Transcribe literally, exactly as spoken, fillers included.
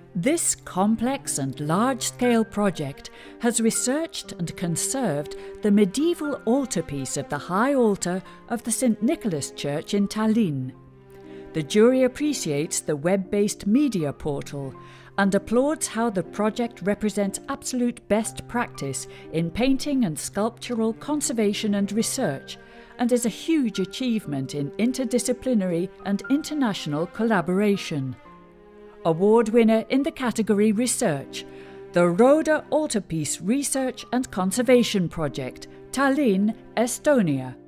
This complex and large-scale project has researched and conserved the medieval altarpiece of the high altar of the Saint Nicholas Church in Tallinn. The jury appreciates the web-based media portal and applauds how the project represents absolute best practice in painting and sculptural conservation and research, and is a huge achievement in interdisciplinary and international collaboration. Award winner in the category Research, the Roda Altarpiece Research and Conservation Project, Tallinn, Estonia.